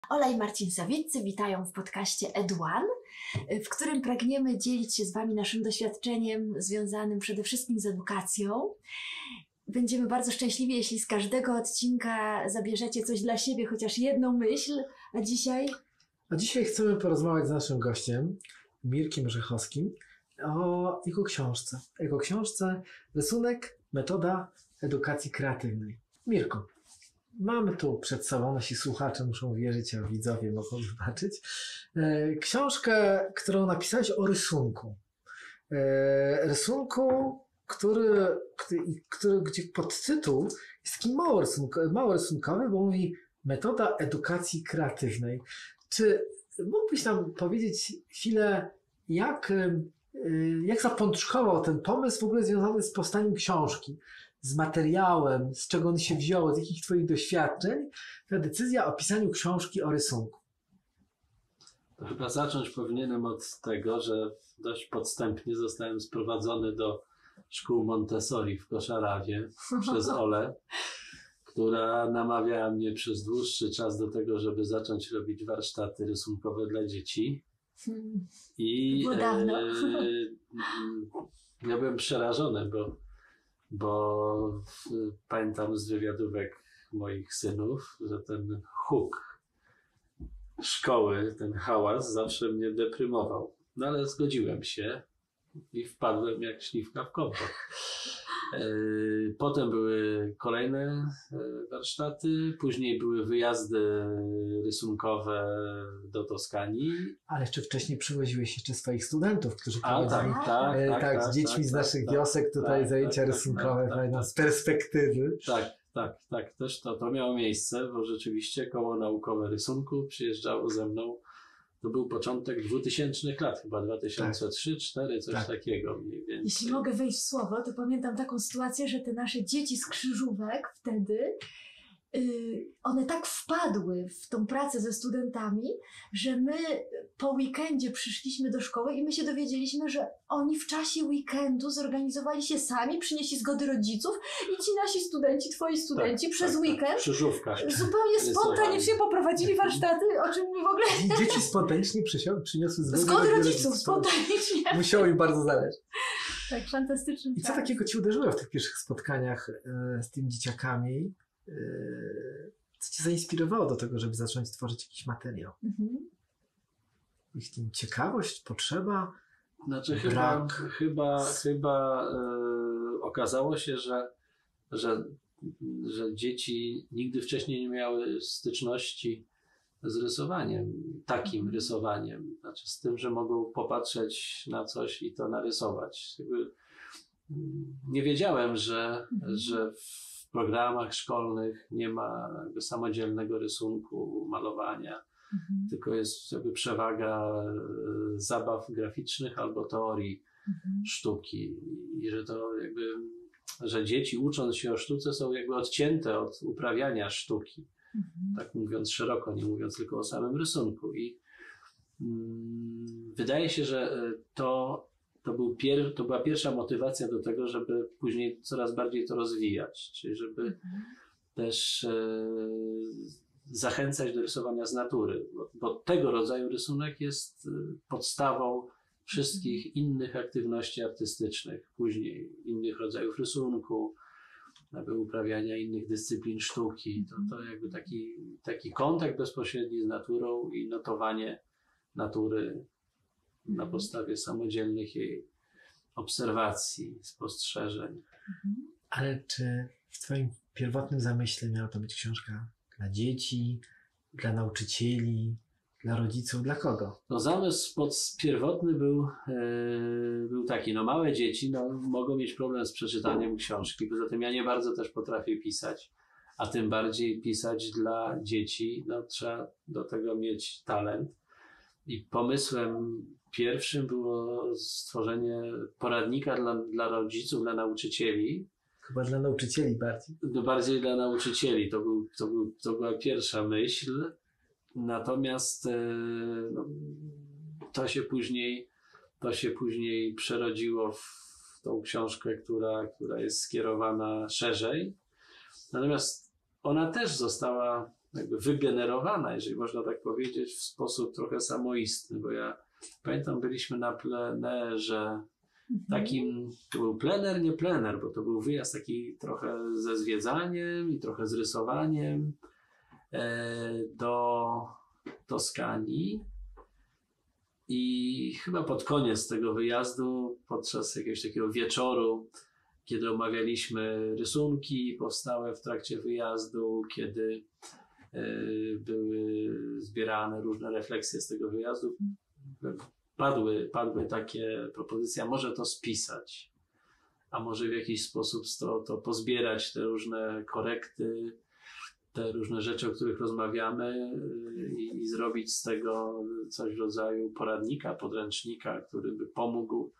Ola i Marcin Sawiccy witają w podcaście Ed1, w którym pragniemy dzielić się z Wami naszym doświadczeniem związanym przede wszystkim z edukacją. Będziemy bardzo szczęśliwi, jeśli z każdego odcinka zabierzecie coś dla siebie, chociaż jedną myśl. A dzisiaj chcemy porozmawiać z naszym gościem, Mirkiem Rzechowskim, o jego książce. Jego książce Rysunek, metoda edukacji kreatywnej. Mirku, mamy tu przed sobą, nasi słuchacze muszą wierzyć, a widzowie mogą zobaczyć, książkę, którą napisałeś o rysunku. Rysunku, gdzie podtytuł jest taki mało rysunkowy, bo mówi metoda edukacji kreatywnej. Czy mógłbyś nam powiedzieć chwilę, jak zapączkował ten pomysł w ogóle związany z powstaniem książki, z materiałem, z czego on się wziął, z jakich twoich doświadczeń, ta decyzja o pisaniu książki o rysunku? To chyba zacząć powinienem od tego, że dość podstępnie zostałem sprowadzony do szkół Montessori w Koszarawie przez Olę, która namawiała mnie przez dłuższy czas do tego, żeby zacząć robić warsztaty rysunkowe dla dzieci. I ja byłem przerażony, bo pamiętam z wywiadówek moich synów, że ten huk szkoły, ten hałas zawsze mnie deprymował. No ale zgodziłem się i wpadłem jak śliwka w kompot. Potem były kolejne warsztaty, później były wyjazdy rysunkowe do Toskanii. Ale jeszcze wcześniej przywoziłeś jeszcze swoich studentów, którzy prowadzili z dziećmi z naszych wiosek tutaj zajęcia rysunkowe z perspektywy. Tak, też to miało miejsce, bo rzeczywiście koło naukowe rysunku przyjeżdżało ze mną. To był początek 2000 lat, chyba 2003-2004, coś takiego mniej więcej. Jeśli mogę wejść w słowo, to pamiętam taką sytuację, że te nasze dzieci z krzyżówek wtedy, one tak wpadły w tą pracę ze studentami, że my po weekendzie przyszliśmy do szkoły i my się dowiedzieliśmy, że oni w czasie weekendu zorganizowali się sami, przynieśli zgody rodziców i ci nasi studenci, twoi studenci przez weekend w krzyżówkach zupełnie spontanicznie poprowadzili warsztaty, o czym my w ogóle... Dzieci spontanicznie przyniosły zgody rodziców, spontanicznie. Musiało im bardzo zależeć. Tak, fantastyczny. I co takiego ci uderzyło w tych pierwszych spotkaniach z tymi dzieciakami? Co cię zainspirowało do tego, żeby zacząć tworzyć jakiś materiał? Ich ciekawość, potrzeba, znaczy brak? Chyba okazało się, że dzieci nigdy wcześniej nie miały styczności z rysowaniem, takim rysowaniem. Znaczy z tym, że mogą popatrzeć na coś i to narysować. Nie wiedziałem, że w programach szkolnych nie ma samodzielnego rysunku, malowania, tylko jest jakby przewaga zabaw graficznych albo teorii sztuki i że to jakby, że dzieci ucząc się o sztuce są jakby odcięte od uprawiania sztuki, tak mówiąc szeroko, nie mówiąc tylko o samym rysunku i wydaje się, że to była pierwsza motywacja do tego, żeby później coraz bardziej to rozwijać, czyli żeby też zachęcać do rysowania z natury, bo tego rodzaju rysunek jest podstawą wszystkich innych aktywności artystycznych, później innych rodzajów rysunku, jakby uprawiania innych dyscyplin sztuki. To jakby taki kontakt bezpośredni z naturą i notowanie natury na podstawie samodzielnych jej obserwacji, spostrzeżeń. Ale czy w twoim pierwotnym zamyśle miała to być książka dla dzieci, dla nauczycieli, dla rodziców, dla kogo? No zamysł pierwotny był taki, małe dzieci mogą mieć problem z przeczytaniem książki, poza tym ja nie bardzo też potrafię pisać, a tym bardziej pisać dla dzieci, trzeba do tego mieć talent. I pomysłem pierwszym było stworzenie poradnika dla rodziców, dla nauczycieli. Chyba dla nauczycieli bardziej. Bardziej dla nauczycieli. To była pierwsza myśl. Natomiast to się później przerodziło w tą książkę, która jest skierowana szerzej. Natomiast ona też została jakby wygenerowana, jeżeli można tak powiedzieć, w sposób trochę samoistny, bo ja pamiętam, byliśmy na plenerze takim, to był plener, nie plener, bo to był wyjazd taki trochę ze zwiedzaniem i trochę z rysowaniem do Toskanii. I chyba pod koniec tego wyjazdu, podczas jakiegoś takiego wieczoru, kiedy omawialiśmy rysunki powstałe w trakcie wyjazdu, kiedy były zbierane różne refleksje z tego wyjazdu, padły takie propozycje, a może to spisać, a może w jakiś sposób to pozbierać, te różne korekty, te różne rzeczy, o których rozmawiamy i zrobić z tego coś w rodzaju poradnika, podręcznika, który by pomógł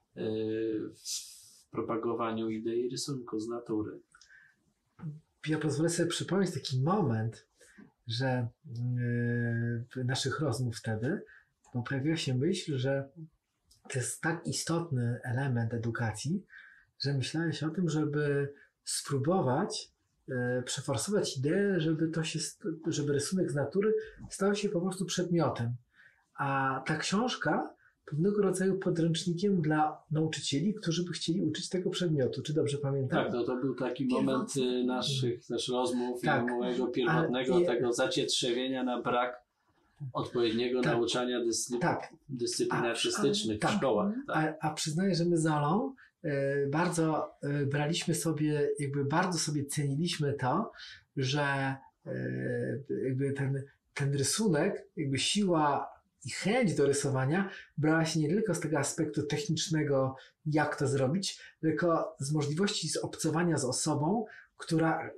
w propagowaniu idei rysunku z natury. Ja pozwolę sobie przypomnieć taki moment, że naszych rozmów wtedy, bo pojawiła się myśl, że to jest tak istotny element edukacji, że myślałeś o tym, żeby spróbować przeforsować ideę, żeby rysunek z natury stał się po prostu przedmiotem. A ta książka pewnego rodzaju podręcznikiem dla nauczycieli, którzy by chcieli uczyć tego przedmiotu. Czy dobrze pamiętam? Tak, to był taki moment naszych też rozmów i mojego pierwotnego tego zacietrzewienia na brak odpowiedniego nauczania dyscyplin artystycznych w szkołach. Tak. A przyznaję, że my z Olą bardzo braliśmy sobie, bardzo sobie ceniliśmy to, że jakby ten rysunek, siła i chęć do rysowania brała się nie tylko z tego aspektu technicznego, jak to zrobić, tylko z możliwości zobcowania z osobą, która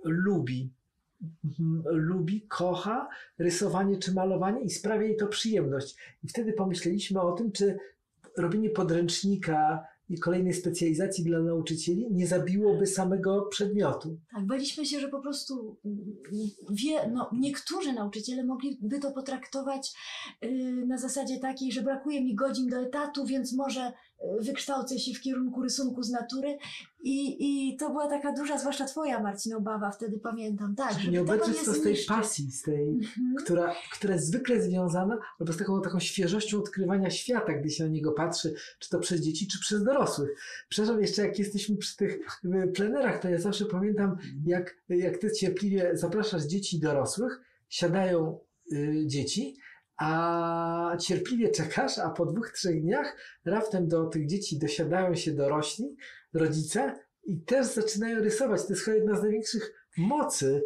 lubi, kocha rysowanie czy malowanie i sprawia jej to przyjemność. I wtedy pomyśleliśmy o tym, czy robienie podręcznika i kolejnej specjalizacji dla nauczycieli nie zabiłoby samego przedmiotu. Tak, baliśmy się, że po prostu niektórzy nauczyciele mogliby to potraktować na zasadzie takiej, że brakuje mi godzin do etatu, więc może wykształcę się w kierunku rysunku z natury i to była taka duża, zwłaszcza twoja, Marcin, obawa, wtedy pamiętam. Tak, żeby nie tego obejrzeć nie to z tej zniszczyć. pasji, która jest zwykle związana albo z taką świeżością odkrywania świata, gdy się na niego patrzy, czy to przez dzieci, czy przez dorosłych. Przepraszam, jeszcze jak jesteśmy przy tych plenerach, to ja zawsze pamiętam, jak ty cierpliwie zapraszasz dzieci i dorosłych, siadają dzieci, a cierpliwie czekasz, a po 2-3 dniach raptem do tych dzieci dosiadają się dorośli, rodzice i też zaczynają rysować. To jest chyba jedna z największych mocy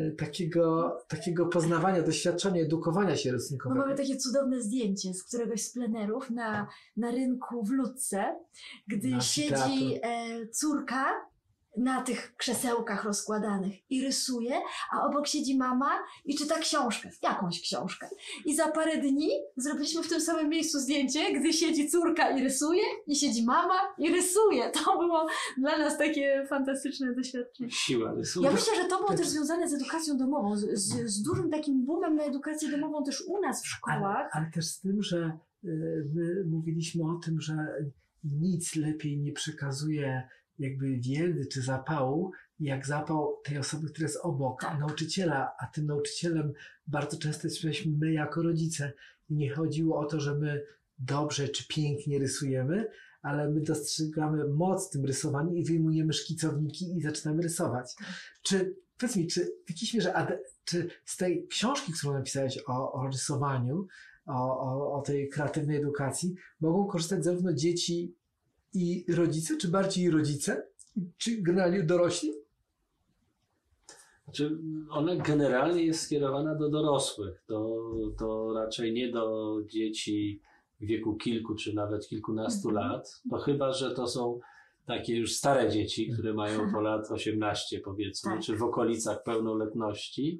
takiego poznawania, doświadczenia, edukowania się rysunkowego. Mamy takie cudowne zdjęcie z któregoś z plenerów na rynku w Ludce, gdy siedzi córka na tych krzesełkach rozkładanych i rysuje, a obok siedzi mama i czyta książkę, jakąś książkę. I za parę dni zrobiliśmy w tym samym miejscu zdjęcie, gdy siedzi córka i rysuje, i siedzi mama i rysuje. To było dla nas takie fantastyczne doświadczenie. Siła rysunku. Ja myślę, że to było też związane z edukacją domową, z dużym takim boomem na edukację domową też u nas w szkołach. Ale też z tym, że my mówiliśmy o tym, że nic lepiej nie przekazuje wiedzy czy zapału, jak zapał tej osoby, która jest obok, nauczyciela, a tym nauczycielem bardzo często jesteśmy my jako rodzice. I nie chodziło o to, że my dobrze czy pięknie rysujemy, ale my dostrzegamy moc w tym rysowaniu i wyjmujemy szkicowniki i zaczynamy rysować. Powiedz mi, czy w jakiejś mierze, czy z tej książki, którą napisałeś o rysowaniu, o tej kreatywnej edukacji, mogą korzystać zarówno dzieci i rodzice, czy bardziej rodzice, czy generalnie dorośli? Znaczy, ona generalnie jest skierowana do dorosłych, to raczej nie do dzieci w wieku kilku czy nawet kilkunastu lat, to chyba, że to są takie już stare dzieci, które mają po lat 18 powiedzmy, czy w okolicach pełnoletności.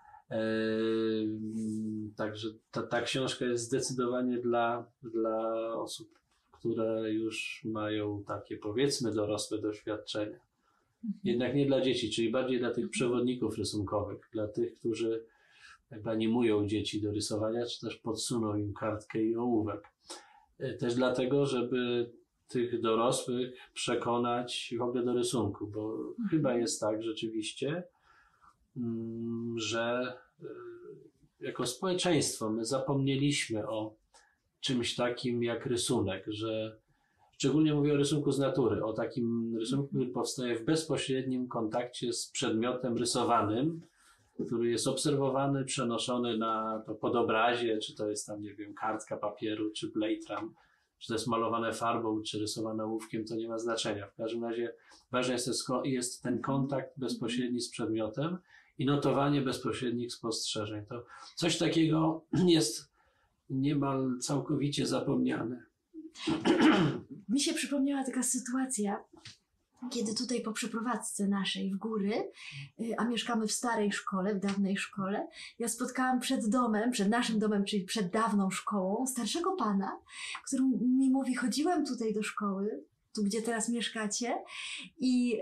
Także ta książka jest zdecydowanie dla osób, które już mają takie powiedzmy dorosłe doświadczenia. Jednak nie dla dzieci, czyli bardziej dla tych przewodników rysunkowych, dla tych, którzy animują dzieci do rysowania, czy też podsuną im kartkę i ołówek. Też dlatego, żeby tych dorosłych przekonać w ogóle do rysunku, bo chyba jest tak rzeczywiście, że jako społeczeństwo my zapomnieliśmy o czymś takim jak rysunek, że szczególnie mówię o rysunku z natury, o takim rysunku, który powstaje w bezpośrednim kontakcie z przedmiotem rysowanym, który jest obserwowany, przenoszony na to podobrazie, czy to jest tam, nie wiem, kartka papieru, czy plejtram, czy to jest malowane farbą, czy rysowane ołówkiem, to nie ma znaczenia. W każdym razie ważny jest ten kontakt bezpośredni z przedmiotem i notowanie bezpośrednich spostrzeżeń. To coś takiego jest niemal całkowicie zapomniane. Mi się przypomniała taka sytuacja, kiedy tutaj po przeprowadzce naszej w góry, a mieszkamy w starej szkole, w dawnej szkole, ja spotkałam przed domem, przed naszym domem, czyli przed dawną szkołą, starszego pana, który mi mówi, chodziłem tutaj do szkoły, tu gdzie teraz mieszkacie i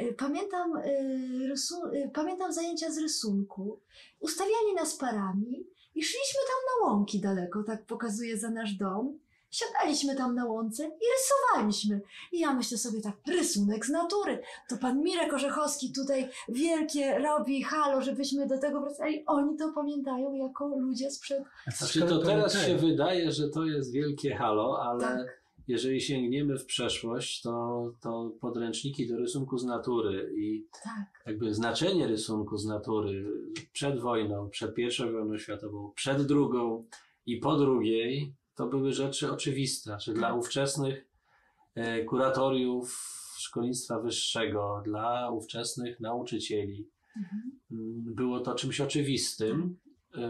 pamiętam zajęcia z rysunku. Ustawiali nas parami i szliśmy tam na łąki daleko, tak pokazuje za nasz dom. Siadaliśmy tam na łące i rysowaliśmy. I ja myślę sobie tak, rysunek z natury. To pan Mirek Orzechowski tutaj wielkie robi halo, żebyśmy do tego wracali. Oni to pamiętają jako ludzie sprzed... Znaczy to teraz się wydaje, że to jest wielkie halo, ale Tak. jeżeli sięgniemy w przeszłość, to podręczniki do rysunku z natury i Tak. jakby znaczenie rysunku z natury przed wojną, przed I wojną światową, przed II i po II, to były rzeczy oczywiste. Znaczy dla ówczesnych kuratoriów szkolnictwa wyższego, dla ówczesnych nauczycieli było to czymś oczywistym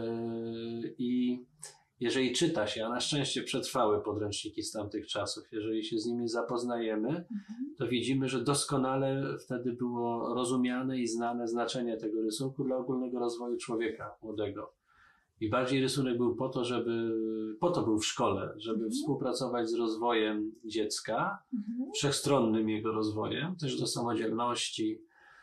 i jeżeli czyta się, a na szczęście przetrwały podręczniki z tamtych czasów, jeżeli się z nimi zapoznajemy, to widzimy, że doskonale wtedy było rozumiane i znane znaczenie tego rysunku dla ogólnego rozwoju człowieka młodego. I bardziej rysunek był po to był w szkole, żeby współpracować z rozwojem dziecka, wszechstronnym jego rozwojem, też do samodzielności,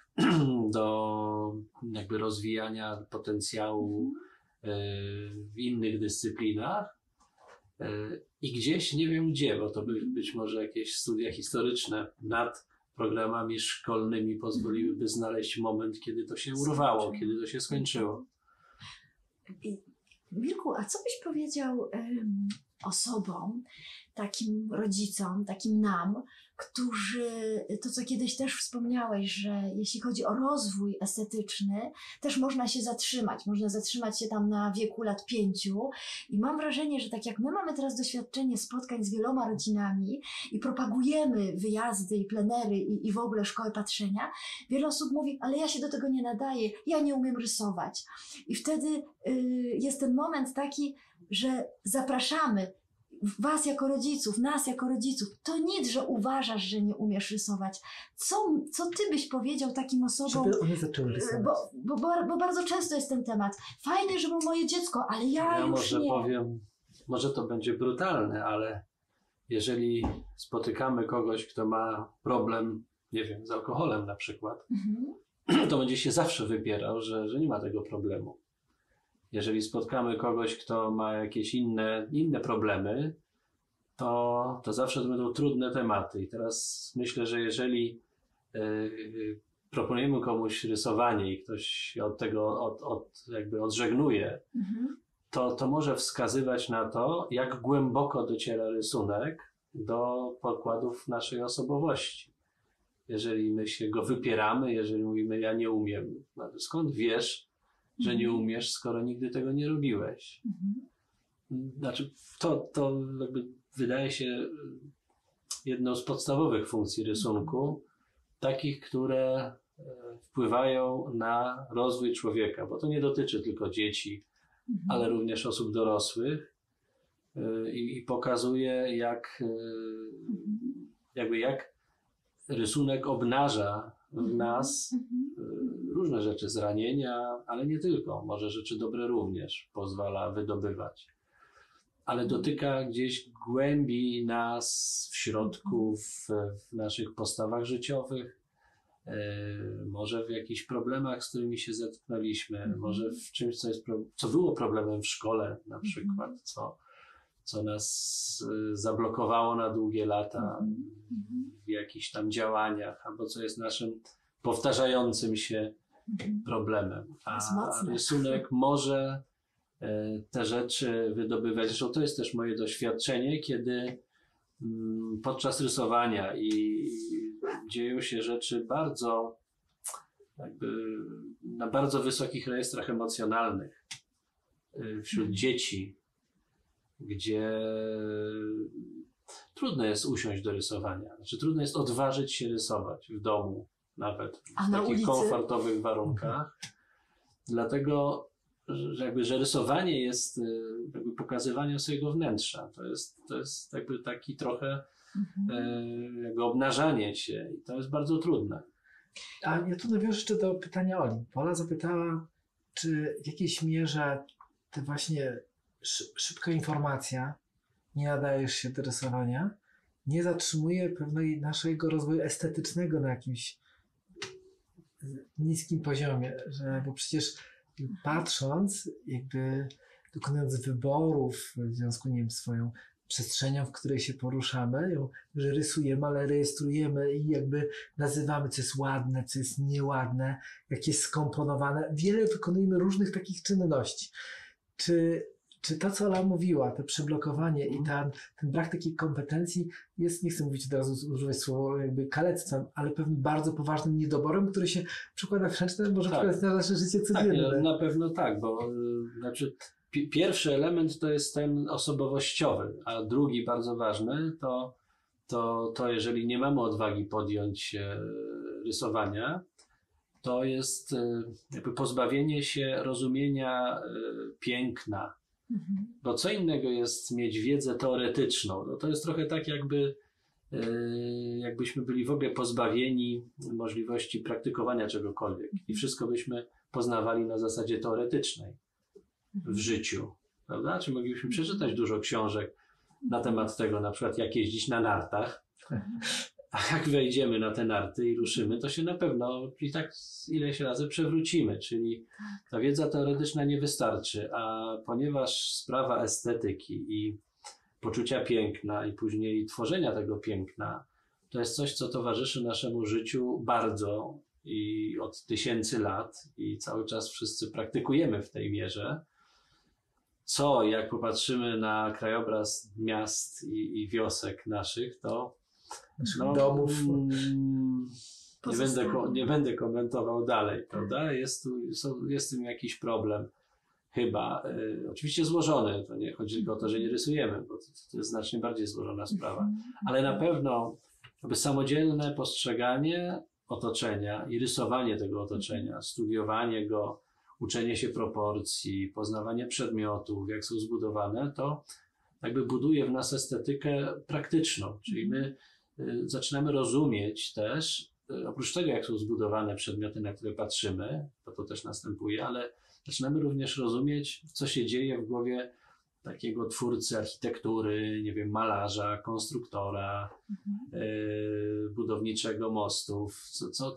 do jakby rozwijania potencjału w innych dyscyplinach. I gdzieś, nie wiem gdzie, bo to być może jakieś studia historyczne nad programami szkolnymi pozwoliłyby znaleźć moment, kiedy to się urwało, kiedy to się skończyło. Mirku, a co byś powiedział osobom, takim rodzicom, takim nam, którzy, to co kiedyś też wspomniałeś, że jeśli chodzi o rozwój estetyczny, też można się zatrzymać się tam na wieku lat 5 i mam wrażenie, że tak jak my mamy teraz doświadczenie spotkań z wieloma rodzinami i propagujemy wyjazdy i plenery i w ogóle szkołę patrzenia, wiele osób mówi, ale ja się do tego nie nadaję, ja nie umiem rysować. I wtedy jest ten moment taki, że zapraszamy was jako rodziców, nas jako rodziców. To nic, że uważasz, że nie umiesz rysować. Co ty byś powiedział takim osobom? Żeby one zaczęły rysować. Bo bardzo często jest ten temat. Fajne, żeby moje dziecko, ale ja już może nie. powiem, może to będzie brutalne, ale jeżeli spotykamy kogoś, kto ma problem, nie wiem, z alkoholem na przykład, to będzie się zawsze wypierał, że nie ma tego problemu. Jeżeli spotkamy kogoś, kto ma jakieś inne problemy, to zawsze to będą trudne tematy. I teraz myślę, że jeżeli proponujemy komuś rysowanie i ktoś się od tego jakby odżegnuje, to może wskazywać na to, jak głęboko dociera rysunek do podkładów naszej osobowości. Jeżeli my się go wypieramy, jeżeli mówimy, ja nie umiem, skąd wiesz, że nie umiesz, skoro nigdy tego nie robiłeś? Znaczy, to jakby wydaje się jedną z podstawowych funkcji rysunku, takich, które wpływają na rozwój człowieka, bo to nie dotyczy tylko dzieci, ale również osób dorosłych i pokazuje, jak rysunek obnaża w nas różne rzeczy, zranienia, ale nie tylko, może rzeczy dobre również pozwala wydobywać. Ale dotyka gdzieś głębi nas w środku, w naszych postawach życiowych, może w jakichś problemach, z którymi się zetknęliśmy, może w czymś, co było problemem w szkole na przykład, co nas zablokowało na długie lata w jakichś tam działaniach, albo co jest naszym powtarzającym się problemem. A jest mocne. rysunek może te rzeczy wydobywać. Zresztą to jest też moje doświadczenie, kiedy podczas rysowania i dzieją się rzeczy bardzo na bardzo wysokich rejestrach emocjonalnych wśród dzieci, gdzie trudno jest usiąść do rysowania. Znaczy, trudno jest odważyć się rysować w domu, nawet w takich komfortowych warunkach. Dlatego, że rysowanie jest pokazywanie swojego wnętrza. To jest jakby taki trochę jakby obnażanie się i to jest bardzo trudne. A ja tu nawiążę jeszcze do pytania Oli. Ola zapytała, czy w jakiejś mierze te właśnie szybka informacja, nie nadajesz się do rysowania, nie zatrzymuje pewnej naszego rozwoju estetycznego na jakimś niskim poziomie, bo przecież patrząc, jakby dokonując wyborów w związku, nie wiem, swoją przestrzenią, w której się poruszamy, że rysujemy, ale rejestrujemy i jakby nazywamy, co jest ładne, co jest nieładne, jak jest skomponowane. Wiele wykonujemy różnych takich czynności. Czy to, co Ola mówiła, to przyblokowanie i ten brak takiej kompetencji jest, nie chcę mówić od razu, używać słowa jakby kalectwem, ale pewnym bardzo poważnym niedoborem, który się przekłada może przekładać na nasze życie codzienne. Tak, na pewno tak, bo znaczy pierwszy element to jest ten osobowościowy, a drugi bardzo ważny to jeżeli nie mamy odwagi podjąć rysowania, to jest jakby pozbawienie się rozumienia piękna. Bo co innego jest mieć wiedzę teoretyczną. No to jest trochę tak, jakbyśmy byli w ogóle pozbawieni możliwości praktykowania czegokolwiek i wszystko byśmy poznawali na zasadzie teoretycznej w życiu, prawda? Czy moglibyśmy przeczytać dużo książek na temat tego, na przykład jak jeździć na nartach, a jak wejdziemy na te narty i ruszymy, to się na pewno i tak ileś razy przewrócimy, czyli ta wiedza teoretyczna nie wystarczy, a ponieważ sprawa estetyki i poczucia piękna i później tworzenia tego piękna, to jest coś, co towarzyszy naszemu życiu bardzo i od tysięcy lat i cały czas wszyscy praktykujemy w tej mierze, co jak popatrzymy na krajobraz miast i wiosek naszych, to domów. Nie będę komentował dalej, prawda? Jest w tym jakiś problem chyba. Oczywiście złożony, to nie chodzi tylko o to, że nie rysujemy, bo to jest znacznie bardziej złożona sprawa, ale na pewno samodzielne postrzeganie otoczenia i rysowanie tego otoczenia, studiowanie go, uczenie się proporcji, poznawanie przedmiotów, jak są zbudowane, to jakby buduje w nas estetykę praktyczną, czyli my zaczynamy rozumieć też, oprócz tego jak są zbudowane przedmioty, na które patrzymy, to też następuje, ale zaczynamy również rozumieć, co się dzieje w głowie takiego twórcy architektury, nie wiem, malarza, konstruktora, budowniczego mostów,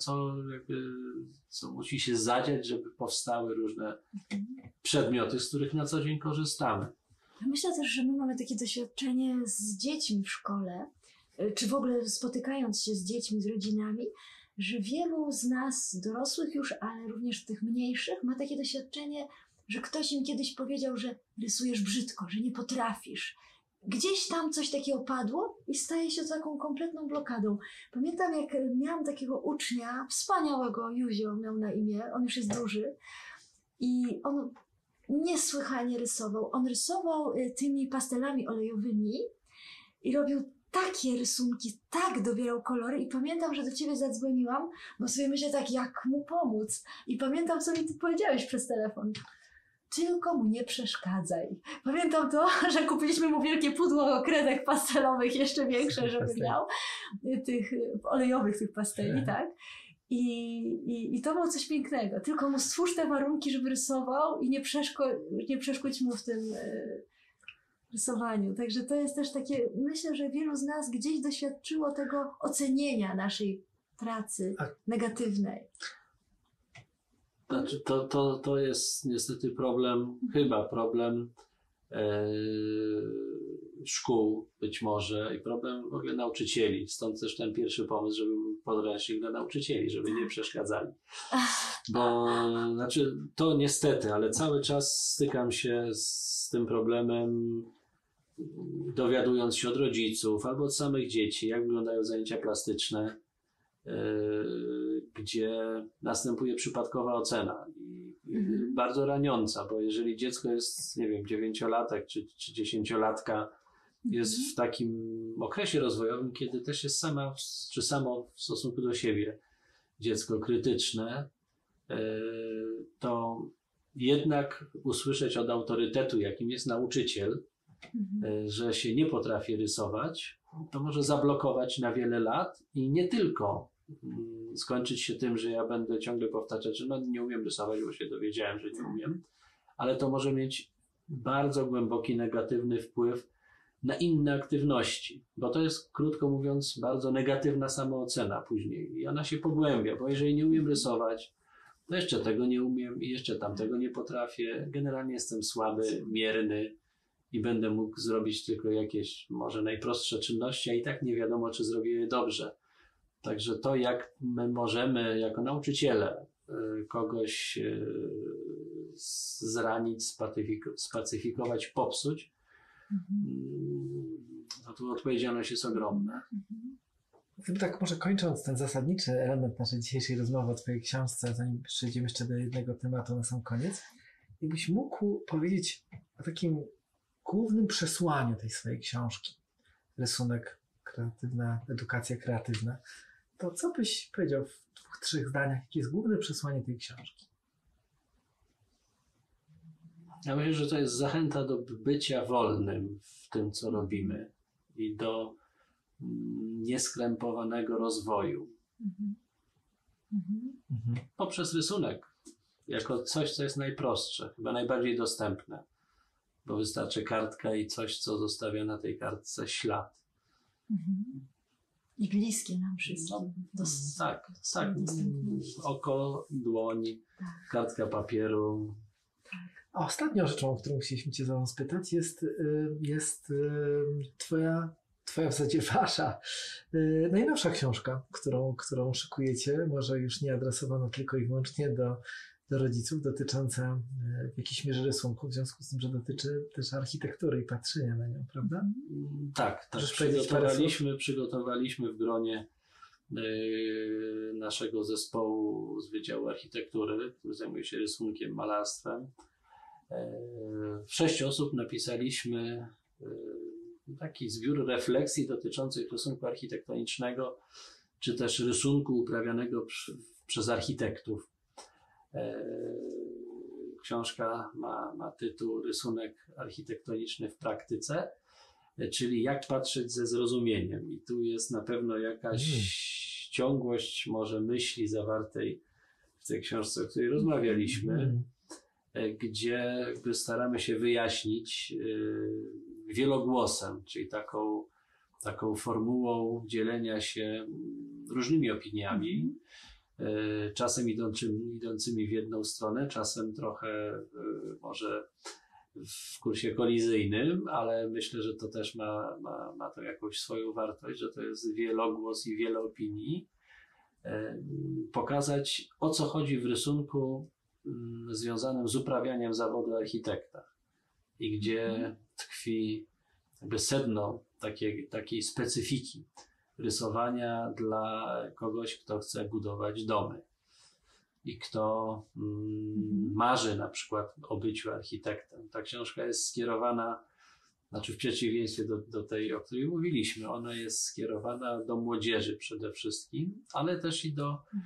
co musi się zadziać, żeby powstały różne przedmioty, z których na co dzień korzystamy. Ja myślę też, że my mamy takie doświadczenie z dziećmi w szkole, czy w ogóle spotykając się z dziećmi, z rodzinami, że wielu z nas, dorosłych już, ale również tych mniejszych, ma takie doświadczenie, że ktoś im kiedyś powiedział, że rysujesz brzydko, że nie potrafisz. Gdzieś tam coś takiego padło i staje się taką kompletną blokadą. Pamiętam, jak miałam takiego ucznia, wspaniałego, Józio miał na imię, on już jest duży i on niesłychanie rysował. On rysował tymi pastelami olejowymi i robił takie rysunki, tak dobierał kolory i pamiętam, że do ciebie zadzwoniłam, bo sobie myślę tak, jak mu pomóc. I pamiętam, co mi ty powiedziałeś przez telefon. Tylko mu nie przeszkadzaj. Pamiętam to, że kupiliśmy mu wielkie pudło kredek pastelowych, jeszcze większe, żeby miał, tych olejowych tych pasteli, tak? I to było coś pięknego. Tylko mu stwórz te warunki, żeby rysował i nie przeszkodź mu w tym rysowaniu. Także to jest też takie, myślę, że wielu z nas gdzieś doświadczyło tego ocenienia naszej pracy negatywnej. Znaczy, to jest niestety problem szkół być może i problem w ogóle nauczycieli. Stąd też ten pierwszy pomysł, żeby był podręcznik dla nauczycieli, żeby nie przeszkadzali. Bo znaczy to niestety, ale cały czas stykam się z tym problemem, dowiadując się od rodziców albo od samych dzieci, jak wyglądają zajęcia plastyczne, gdzie następuje przypadkowa ocena i bardzo raniąca, bo jeżeli dziecko jest, nie wiem, 9-latek czy 10-latka, jest w takim okresie rozwojowym, kiedy też jest samo w stosunku do siebie dziecko krytyczne, to jednak usłyszeć od autorytetu, jakim jest nauczyciel, że się nie potrafi rysować, to może zablokować na wiele lat i nie tylko skończyć się tym, że ja będę ciągle powtarzać, że no nie umiem rysować, bo się dowiedziałem, że nie umiem, ale to może mieć bardzo głęboki, negatywny wpływ na inne aktywności, bo to jest, krótko mówiąc, bardzo negatywna samoocena później i ona się pogłębia, bo jeżeli nie umiem rysować, to jeszcze tego nie umiem i jeszcze tamtego nie potrafię, generalnie jestem słaby, mierny i będę mógł zrobić tylko jakieś może najprostsze czynności, a i tak nie wiadomo, czy zrobię je dobrze. Także to, jak my możemy jako nauczyciele kogoś zranić, spacyfikować, popsuć, to tu odpowiedzialność jest ogromna. Tak może kończąc ten zasadniczy element naszej dzisiejszej rozmowy o twojej książce, zanim przejdziemy jeszcze do jednego tematu na sam koniec, jakbyś mógł powiedzieć o takim głównym przesłaniu tej swojej książki, rysunek, kreatywna, edukacja kreatywna, to co byś powiedział w 2-3 zdaniach, jakie jest główne przesłanie tej książki? Ja myślę, że to jest zachęta do bycia wolnym w tym, co robimy i do nieskrępowanego rozwoju. Poprzez rysunek, jako coś, co jest najprostsze, chyba najbardziej dostępne, bo wystarczy kartka i coś, co zostawia na tej kartce ślad. I bliskie nam wszystkim. Tak. Oko, dłoń, kartka papieru. A ostatnią rzeczą, o którą chcieliśmy cię spytać, jest twoja w zasadzie wasza najnowsza książka, którą szykujecie, może już nie adresowana tylko i wyłącznie do rodziców, dotycząca w jakiejś mierze rysunku, w związku z tym, że dotyczy też architektury i patrzenia na nią, prawda? Tak. Przygotowaliśmy w gronie naszego zespołu z Wydziału Architektury, który zajmuje się rysunkiem, malarstwem. 6 osób napisaliśmy taki zbiór refleksji dotyczących rysunku architektonicznego, czy też rysunku uprawianego przez architektów. Książka ma tytuł Rysunek architektoniczny w praktyce, czyli jak patrzeć ze zrozumieniem. I tu jest na pewno jakaś ciągłość może myśli zawartej w tej książce, o której rozmawialiśmy, gdzie jakby staramy się wyjaśnić wielogłosem, czyli taką formułą dzielenia się różnymi opiniami, czasem idącymi w jedną stronę, czasem trochę może w kursie kolizyjnym, ale myślę, że to też ma to jakąś swoją wartość, że to jest wielogłos i wiele opinii. Pokazać, o co chodzi w rysunku związanym z uprawianiem zawodu architekta i gdzie tkwi jakby sedno takiej specyfiki rysowania dla kogoś, kto chce budować domy i kto marzy na przykład o byciu architektem. Ta książka jest skierowana, znaczy w przeciwieństwie do tej, o której mówiliśmy, ona jest skierowana do młodzieży przede wszystkim, ale też i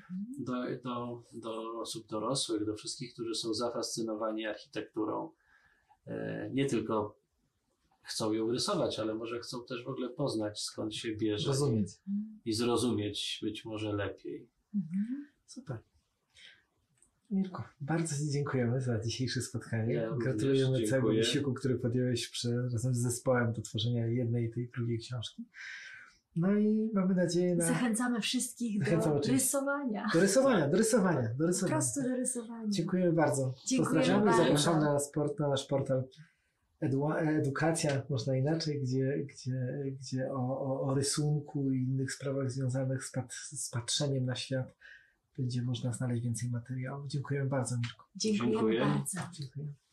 do osób dorosłych, do wszystkich, którzy są zafascynowani architekturą. Nie tylko chcą ją rysować, ale może chcą też w ogóle poznać, skąd się bierze i zrozumieć być może lepiej. Super. Mirku, bardzo ci dziękujemy za dzisiejsze spotkanie. Ja gratulujemy całego wysiłku, który podjąłeś razem z zespołem do tworzenia jednej i tej drugiej książki. No i mamy nadzieję na... Zachęcamy wszystkich do rysowania. Do rysowania. Po prostu do rysowania. Dziękujemy bardzo. Pozdrawiamy i zapraszamy na nasz portal edukacja, można inaczej, gdzie o rysunku i innych sprawach związanych z patrzeniem na świat będzie można znaleźć więcej materiałów. Dziękuję bardzo, Mirku. Dziękujemy Dziękuję. bardzo. Dziękuję.